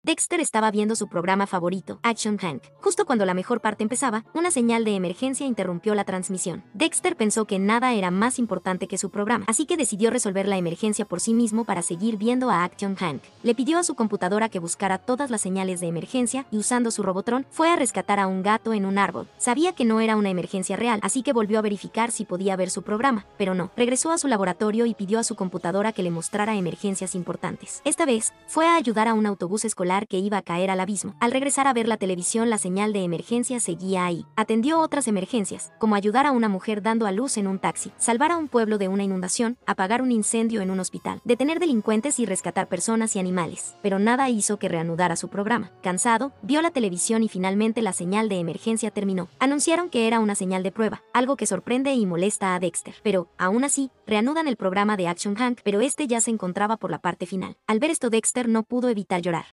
Dexter estaba viendo su programa favorito, Action Hank. Justo cuando la mejor parte empezaba, una señal de emergencia interrumpió la transmisión. Dexter pensó que nada era más importante que su programa, así que decidió resolver la emergencia por sí mismo para seguir viendo a Action Hank. Le pidió a su computadora que buscara todas las señales de emergencia y usando su Robotron, fue a rescatar a un gato en un árbol. Sabía que no era una emergencia real, así que volvió a verificar si podía ver su programa, pero no. Regresó a su laboratorio y pidió a su computadora que le mostrara emergencias importantes. Esta vez, fue a ayudar a un autobús escolar que iba a caer al abismo. Al regresar a ver la televisión, la señal de emergencia seguía ahí. Atendió otras emergencias, como ayudar a una mujer dando a luz en un taxi, salvar a un pueblo de una inundación, apagar un incendio en un hospital, detener delincuentes y rescatar personas y animales. Pero nada hizo que reanudara su programa. Cansado, vio la televisión y finalmente la señal de emergencia terminó. Anunciaron que era una señal de prueba, algo que sorprende y molesta a Dexter. Pero, aún así, reanudan el programa de Action Hank, pero este ya se encontraba por la parte final. Al ver esto, Dexter no pudo evitar llorar.